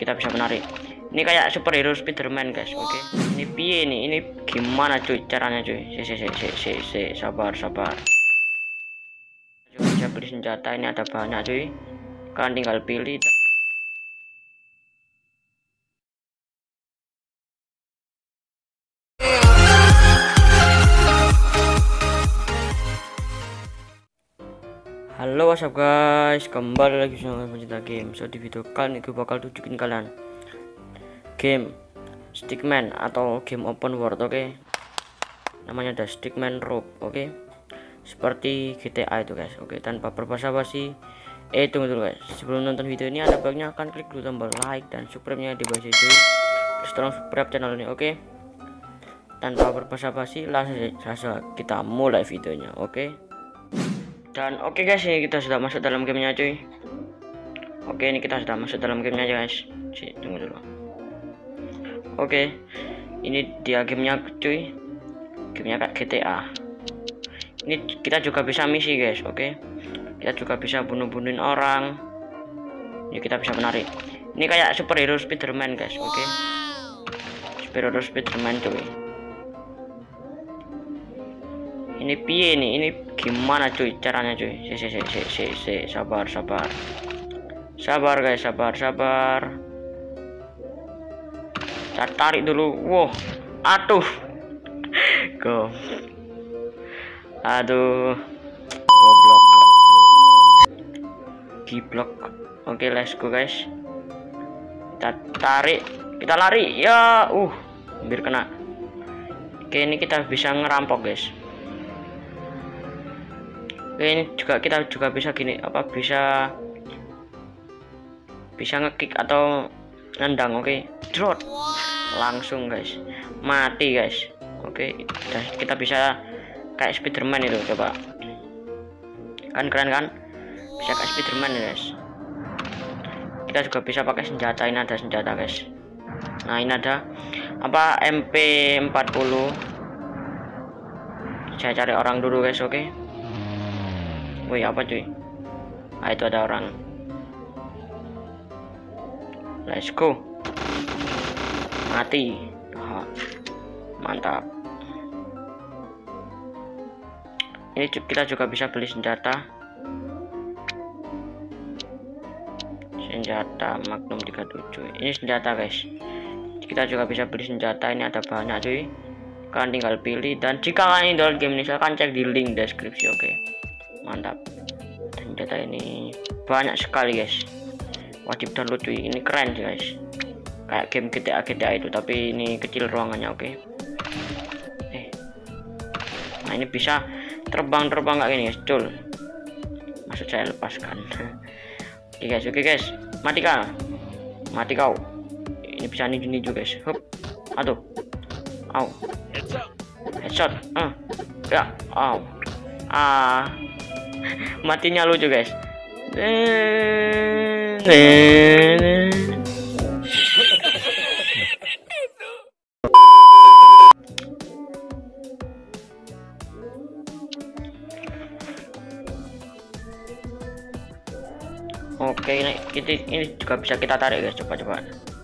kita bisa menarik. Ini kayak superhero Spiderman guys. Oke. Ini piye nih? Ini gimana cuy caranya cuy? Sabar. Coba bisa beli senjata, ini ada banyak cuy. Kalian tinggal pilih. Halo, what's up guys, kembali lagi sama Pencinta Game. So di video kali ini gue bakal tunjukin kalian game Stickman atau game open world. Oke. Namanya ada Stickman Rope. Oke. Seperti GTA itu guys. Oke, tanpa berbasa-basi. Tunggu dulu guys. Sebelum nonton video ini ada baiknya akan klik dulu tombol like dan subscribe-nya di bawah situ. Terus tolong subscribe channel ini, oke? Tanpa berbasa-basi, langsung saja kita mulai videonya, oke? Dan oke guys, ini kita sudah masuk dalam gamenya cuy. Oke, ini kita sudah masuk dalam gamenya guys. Tunggu dulu. Oke, ini dia gamenya cuy. Gamenya kayak GTA. Ini kita juga bisa misi guys. Oke, kita juga bisa bunuh-bunuhin orang. Ini kita bisa menarik. Ini kayak superhero Spiderman guys. Oke, superhero Spiderman cuy. Ini piye nih? Ini gimana cuy caranya cuy? Sabar guys, sabar. Kita tarik dulu. Wow, aduh, goblok, giblok. Oke, let's go guys. Kita tarik, kita lari ya. Hampir kena. Oke, ini kita bisa ngerampok guys. Oke, ini juga kita juga bisa gini, bisa ngekick atau nendang. Oke, drop langsung guys, mati guys. Oke, kita bisa kayak Spiderman itu, coba kan keren kan, bisa kayak Spiderman guys. Kita juga bisa pakai senjata, ini ada senjata guys. Nah, ini ada MP40. Saya cari orang dulu guys. Oke. Wih, apa cuy? Itu ada orang. Let's go. Mati. Mantap. Ini kita juga bisa beli senjata. Senjata Magnum 37. Ini senjata guys. Kita juga bisa beli senjata. Ini ada banyak cuy. Kalian tinggal pilih. Dan jika kalian download game ini, silahkan cek di link deskripsi. Oke. Mantap. Senjata ini banyak sekali guys. Wajib download cuy. Ini keren sih guys. Kayak game GTA itu, tapi ini kecil ruangannya. Oke. Nah, ini bisa terbang kayak gini guys. Cul. Maksud saya lepaskan. Oke guys. Mati kau. Ini bisa ninju guys. Hup. Aduh. Au. Headshot. Ya. Au. Matinya lucu guys. Oke, ini juga bisa kita tarik guys. Coba.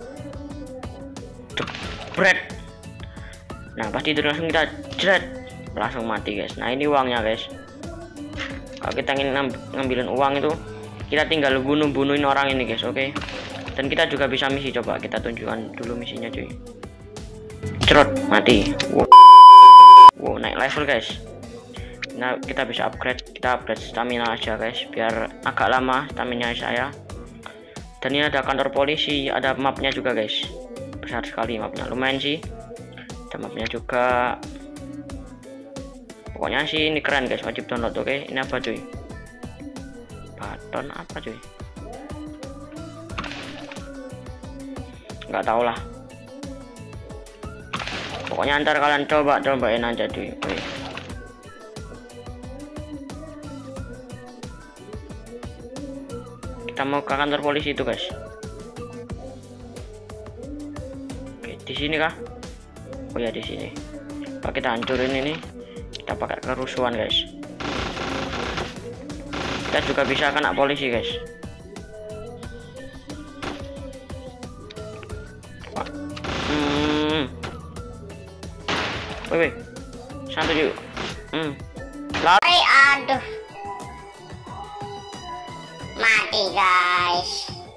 Jebret. Nah, pasti itu langsung kita jret, langsung mati guys. Nah, ini uangnya guys. Kalau kita ingin ngambilin uang itu, kita tinggal bunuhin orang ini guys. Oke. Dan kita juga bisa misi. Coba kita tunjukkan dulu misinya cuy. Cerot, mati. Wow, naik level guys. Nah, kita bisa upgrade. Kita upgrade stamina aja guys, biar agak lama stamina saya. Dan ini ada kantor polisi, ada mapnya juga guys. Besar sekali mapnya, lumayan sih. Ada mapnya juga. Pokoknya sih ini keren guys, wajib download. Oke, ini apa cuy? Baton apa cuy? Nggak tahu lah. Pokoknya ntar kalian cobain aja cuy. Oke. Kita mau ke kantor polisi itu guys. Oke, di sini kah? Oh ya, di sini. Pak, kita hancurin ini. Kita pakai kerusuhan guys. Kita juga bisa kena polisi guys. Woi, santai yuk. Lari. Aduh, mati guys.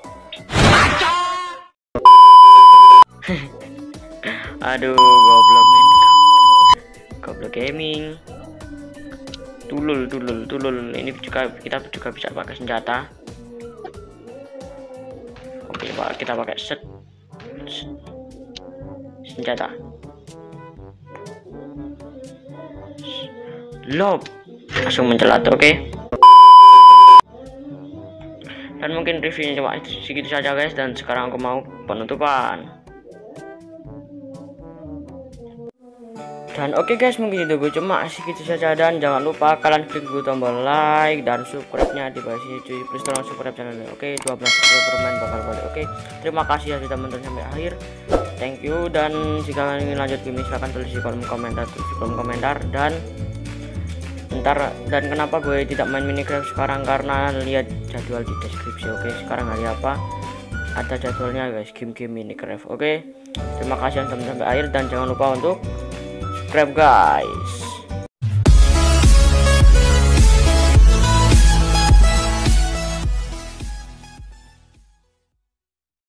Aduh, goblok men. Goblok gaming. Tulul. Ini juga kita juga bisa pakai senjata. Oke, Pak, kita pakai senjata. Lob. Langsung mencelat, oke. Dan mungkin reviewnya cuma segitu saja guys, dan sekarang aku mau penutupan. Dan oke guys, mungkin itu gue cuma segitu saja, dan jangan lupa kalian klik dulu tombol like dan subscribe-nya di bawah sini cuy. Please tolong subscribe channel ini. Oke, 12 permain bakal balik. Oke, terima kasih ya sudah menonton sampai akhir. Thank you, dan jika kalian ingin lanjut game silahkan tulis di kolom komentar, dan kenapa gue tidak main Minecraft sekarang, karena lihat jadwal di deskripsi. Oke, sekarang hari apa, ada jadwalnya guys, game Minecraft. Oke, terima kasih yang sudah sampai akhir, dan jangan lupa untuk subscribe guys.